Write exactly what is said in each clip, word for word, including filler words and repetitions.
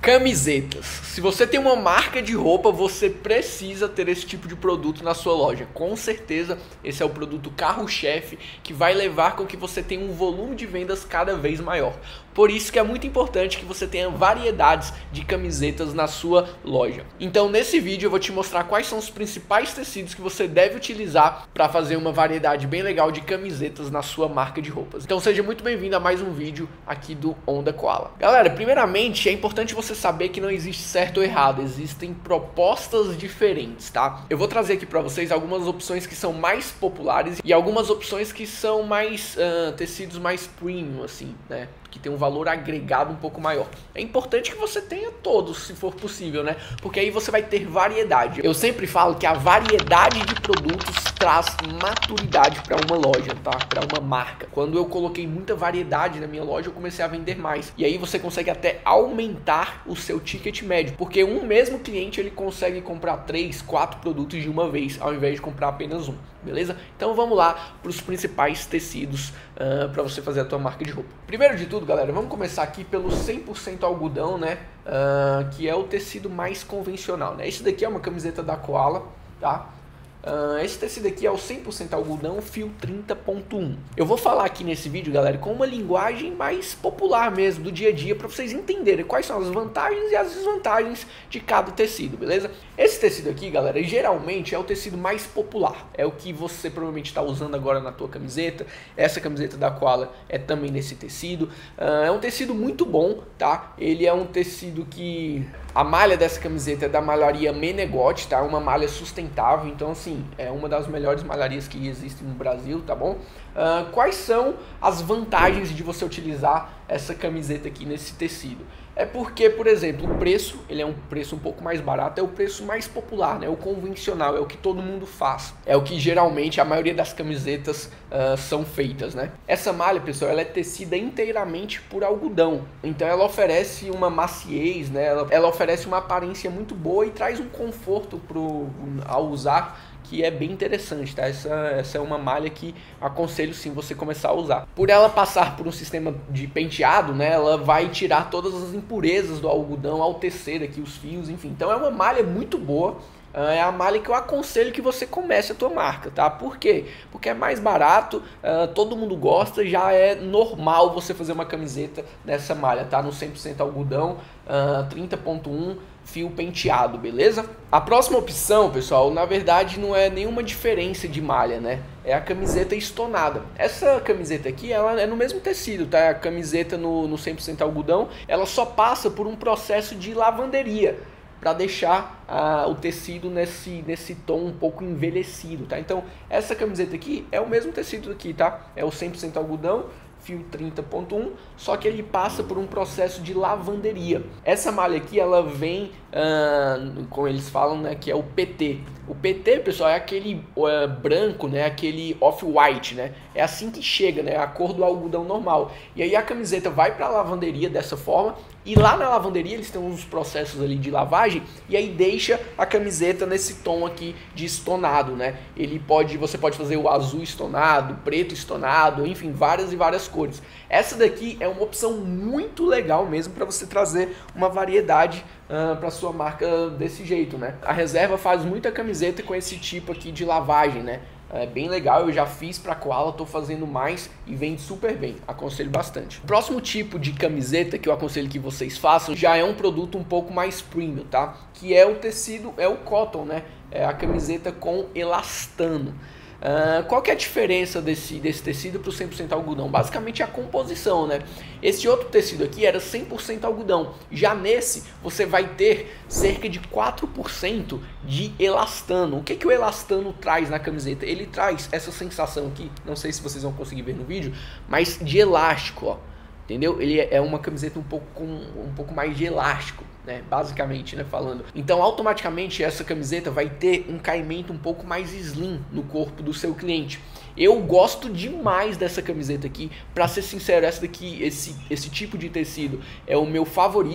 Camisetas. Se você tem uma marca de roupa, você precisa ter esse tipo de produto na sua loja. Com certeza, esse é o produto carro-chefe que vai levar com que você tenha um volume de vendas cada vez maior. Por isso que é muito importante que você tenha variedades de camisetas na sua loja. Então, nesse vídeo eu vou te mostrar quais são os principais tecidos que você deve utilizar para fazer uma variedade bem legal de camisetas na sua marca de roupas. Então, seja muito bem-vindo a mais um vídeo aqui do Onda Koala. Galera, primeiramente é importante você saber que não existe certo ou errado, existem propostas diferentes, tá? Eu vou trazer aqui para vocês algumas opções que são mais populares e algumas opções que são mais uh, tecidos mais premium, assim, né? Que tem um valor agregado um pouco maior. É importante que você tenha todos, se for possível, né? Porque aí você vai ter variedade. Eu sempre falo que a variedade de produtos traz maturidade para uma loja, tá? Para uma marca. Quando eu coloquei muita variedade na minha loja, eu comecei a vender mais. E aí você consegue até aumentar o seu ticket médio, porque um mesmo cliente ele consegue comprar três, quatro produtos de uma vez, ao invés de comprar apenas um. Beleza? Então vamos lá para os principais tecidos uh, para você fazer a tua marca de roupa. Primeiro de tudo, galera, vamos começar aqui pelo cem por cento algodão, né? Uh, que é o tecido mais convencional, né? Esse daqui é uma camiseta da Koala, tá? Uh, esse tecido aqui é o cem por cento algodão fio trinta ponto um. Eu vou falar aqui nesse vídeo, galera, com uma linguagem mais popular mesmo, do dia a dia, para vocês entenderem quais são as vantagens e as desvantagens de cada tecido, beleza? Esse tecido aqui, galera, geralmente é o tecido mais popular. É o que você provavelmente está usando agora na tua camiseta. Essa camiseta da Koala é também nesse tecido. Uh, é um tecido muito bom, tá? Ele é um tecido que... A malha dessa camiseta é da malharia Menegote, tá? Uma malha sustentável, então assim, é uma das melhores malharias que existem no Brasil, tá bom? Uh, quais são as vantagens de você utilizar essa camiseta aqui nesse tecido? É porque, por exemplo, o preço, ele é um preço um pouco mais barato, é o preço mais popular, né? O convencional, é o que todo mundo faz. É o que geralmente a maioria das camisetas uh, são feitas, né? Essa malha, pessoal, ela é tecida inteiramente por algodão. Então ela oferece uma maciez, né? Ela, ela oferece uma aparência muito boa e traz um conforto pro, ao usar, que é bem interessante, tá? Essa, essa é uma malha que aconselho sim você começar a usar. Por ela passar por um sistema de penteado, né? Ela vai tirar todas as impurezas do algodão ao tecer aqui os fios, enfim. Então é uma malha muito boa. É a malha que eu aconselho que você comece a tua marca, tá? Por quê? Porque é mais barato, uh, todo mundo gosta, já é normal você fazer uma camiseta nessa malha, tá? No cem por cento algodão, uh, trinta ponto um, fio penteado, beleza? A próxima opção, pessoal, na verdade não é nenhuma diferença de malha, né? É a camiseta estonada. Essa camiseta aqui, ela é no mesmo tecido, tá? A camiseta no, no cem por cento algodão, ela só passa por um processo de lavanderia, para deixar ah, o tecido nesse, nesse tom um pouco envelhecido, tá? Então, essa camiseta aqui é o mesmo tecido aqui, tá? É o cem por cento algodão, fio trinta ponto um, só que ele passa por um processo de lavanderia. Essa malha aqui, ela vem, ah, como eles falam, né, que é o P T. O P T, pessoal, é aquele uh, branco, né, aquele off-white, né? É assim que chega, né, a cor do algodão normal. E aí a camiseta vai para a lavanderia dessa forma, e lá na lavanderia eles têm uns processos ali de lavagem, e aí deixa a camiseta nesse tom aqui de estonado, né? Ele pode, você pode fazer o azul estonado, preto estonado, enfim, várias e várias cores. Essa daqui é uma opção muito legal mesmo para você trazer uma variedade Uh, para sua marca desse jeito, né? A Reserva faz muita camiseta com esse tipo aqui de lavagem, né? É bem legal, eu já fiz para Koala, tô fazendo mais e vende super bem, aconselho bastante. O próximo tipo de camiseta que eu aconselho que vocês façam já é um produto um pouco mais premium, tá? Que é o tecido, é o cotton, né? É a camiseta com elastano. Uh, qual que é a diferença desse, desse tecido para o cem por cento algodão? Basicamente a composição, né? Esse outro tecido aqui era cem por cento algodão. Já nesse, você vai ter cerca de quatro por cento de elastano. O que, que o elastano traz na camiseta? Ele traz essa sensação aqui, não sei se vocês vão conseguir ver no vídeo, mas de elástico, ó. Entendeu? Ele é uma camiseta um pouco, com, um pouco mais de elástico, né? Basicamente, né? Falando. Então, automaticamente, essa camiseta vai ter um caimento um pouco mais slim no corpo do seu cliente. Eu gosto demais dessa camiseta aqui. Pra ser sincero, essa daqui, esse, esse tipo de tecido é o meu favorito,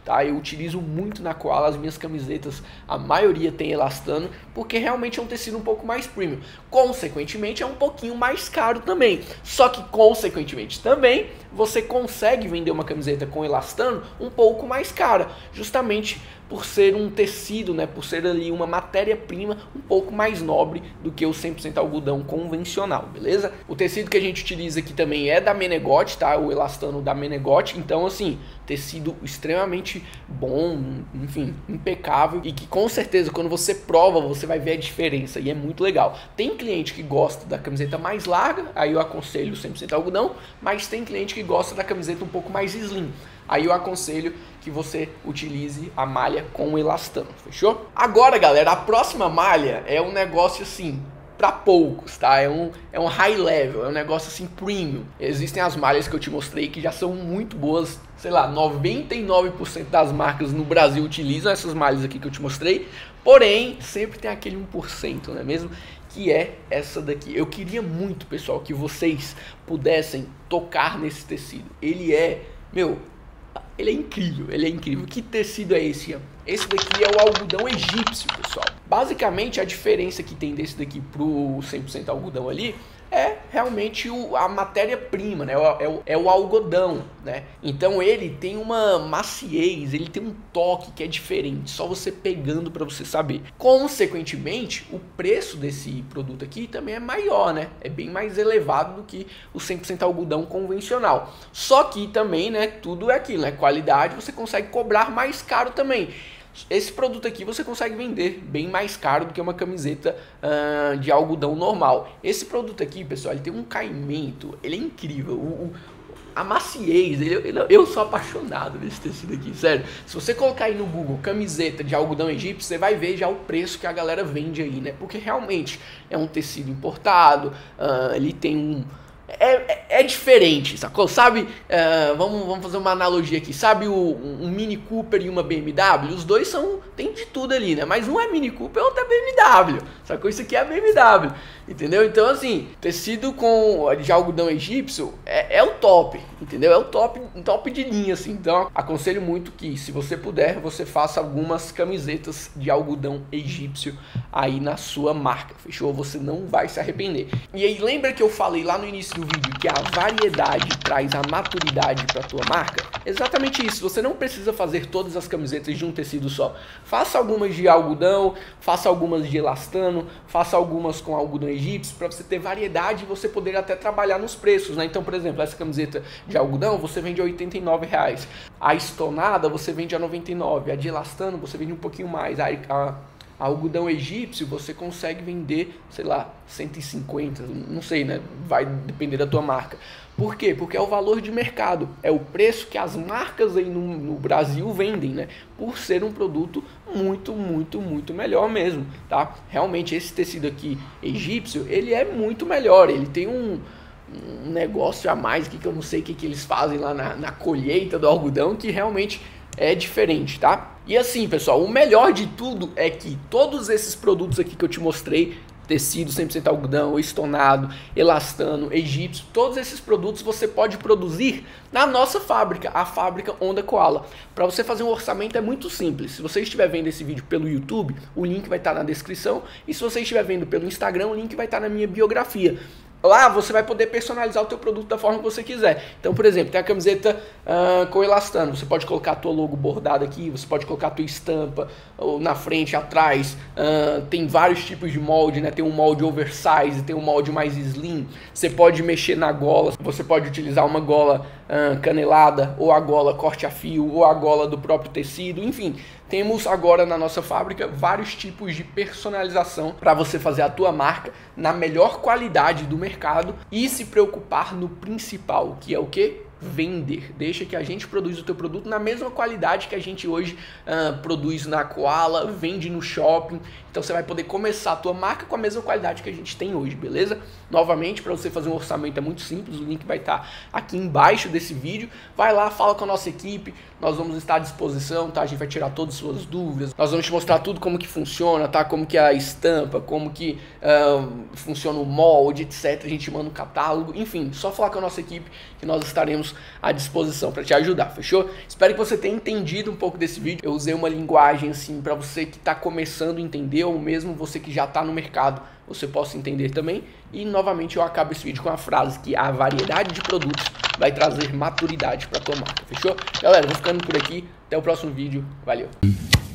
tá? Eu utilizo muito na Koala, as minhas camisetas, a maioria tem elastano, porque realmente é um tecido um pouco mais premium. Consequentemente, é um pouquinho mais caro também. Só que, consequentemente, também você consegue vender uma camiseta com elastano um pouco mais cara, justamente por ser um tecido, né, por ser ali uma matéria-prima um pouco mais nobre do que o cem por cento algodão convencional, beleza? O tecido que a gente utiliza aqui também é da Menegote, tá? O elastano da Menegote, então assim, tecido extremamente bom, enfim, impecável e que com certeza quando você prova você vai ver a diferença e é muito legal. Tem cliente que gosta da camiseta mais larga, aí eu aconselho cem por cento algodão, mas tem cliente que gosta da camiseta um pouco mais slim. Aí eu aconselho que você utilize a malha com elastano, fechou? Agora, galera, a próxima malha é um negócio assim, para poucos, tá? É um, é um high level, é um negócio assim premium. Existem as malhas que eu te mostrei que já são muito boas, sei lá, noventa e nove por cento das marcas no Brasil utilizam essas malhas aqui que eu te mostrei, porém, sempre tem aquele um por cento, não é mesmo? Que é essa daqui. Eu queria muito, pessoal, que vocês pudessem tocar nesse tecido. Ele é, meu... Ele é incrível, ele é incrível. Que tecido é esse? Ó? Esse daqui é o algodão egípcio, pessoal. Basicamente, a diferença que tem desse daqui pro cem por cento algodão ali é realmente o, a matéria-prima, né? É o, é o algodão, né? Então ele tem uma maciez, ele tem um toque que é diferente, só você pegando para você saber. Consequentemente, o preço desse produto aqui também é maior, né? É bem mais elevado do que o cem por cento algodão convencional. Só que também, né? Tudo é aquilo, né? Qualidade, você consegue cobrar mais caro também. Esse produto aqui você consegue vender bem mais caro do que uma camiseta uh, de algodão normal. Esse produto aqui, pessoal, ele tem um caimento, ele é incrível. O, o, a maciez, ele, ele, eu sou apaixonado nesse tecido aqui, sério. Se você colocar aí no Google camiseta de algodão egípcio, você vai ver já o preço que a galera vende aí, né? Porque realmente é um tecido importado, uh, ele tem um... É, é, é diferente, sacou? Sabe, uh, vamos, vamos fazer uma analogia aqui. Sabe o, um Mini Cooper e uma B M W? Os dois são, tem de tudo ali, né? Mas um é Mini Cooper e outro é B M W. Sacou? Isso aqui é a B M W, entendeu? Então assim, tecido com, de algodão egípcio é, é o top, entendeu? É o top, top de linha, assim. Então aconselho muito que, se você puder, você faça algumas camisetas de algodão egípcio aí na sua marca, fechou? Você não vai se arrepender. E aí, lembra que eu falei lá no início do vídeo que a variedade traz a maturidade para tua marca? Exatamente isso. Você não precisa fazer todas as camisetas de um tecido só. Faça algumas de algodão, faça algumas de elastano, faça algumas com algodão egípcio, para você ter variedade e você poder até trabalhar nos preços, né? Então, por exemplo, essa camiseta de algodão você vende a oitenta e nove reais. A estonada você vende a noventa e nove. A de elastano você vende um pouquinho mais. A, a algodão egípcio você consegue vender, sei lá, cento e cinquenta, não sei, né? Vai depender da tua marca. Por quê? Porque é o valor de mercado, é o preço que as marcas aí no, no Brasil vendem, né? Por ser um produto muito, muito, muito melhor mesmo, tá? Realmente esse tecido aqui egípcio, ele é muito melhor, ele tem um, um negócio a mais aqui que eu não sei o que, que eles fazem lá na, na colheita do algodão, que realmente é diferente, tá? E assim, pessoal, o melhor de tudo é que todos esses produtos aqui que eu te mostrei, tecido cem por cento algodão, estonado, elastano, egípcio, todos esses produtos você pode produzir na nossa fábrica, a fábrica Onda Koala. Para você fazer um orçamento é muito simples. Se você estiver vendo esse vídeo pelo YouTube, o link vai estar na descrição, e se você estiver vendo pelo Instagram, o link vai estar na minha biografia. Lá você vai poder personalizar o teu produto da forma que você quiser. Então, por exemplo, tem a camiseta uh, com elastano. Você pode colocar a tua logo bordada aqui, você pode colocar a tua estampa ou na frente, atrás. Uh, tem vários tipos de molde, né? Tem um molde oversize, tem um molde mais slim. Você pode mexer na gola. Você pode utilizar uma gola uh, canelada, ou a gola corte a fio, ou a gola do próprio tecido. Enfim, temos agora na nossa fábrica vários tipos de personalização para você fazer a tua marca na melhor qualidade do mercado e se preocupar no principal, que é o quê? Vender. Deixa que a gente produz o teu produto na mesma qualidade que a gente hoje uh, produz na Koala, vende no shopping. Então você vai poder começar a tua marca com a mesma qualidade que a gente tem hoje, beleza? Novamente, para você fazer um orçamento é muito simples, o link vai estar aqui embaixo desse vídeo. Vai lá, fala com a nossa equipe, nós vamos estar à disposição, tá? A gente vai tirar todas as suas dúvidas, nós vamos te mostrar tudo como que funciona, tá? Como que é a estampa, como que uh, funciona o molde, etcétera. A gente manda um catálogo, enfim, só falar com a nossa equipe que nós estaremos à disposição para te ajudar, fechou? Espero que você tenha entendido um pouco desse vídeo. Eu usei uma linguagem assim para você que está começando a entender, ou mesmo você que já está no mercado, você possa entender também. E novamente eu acabo esse vídeo com a frase que a variedade de produtos vai trazer maturidade para tua marca, fechou? Galera, vou ficando por aqui, até o próximo vídeo, valeu!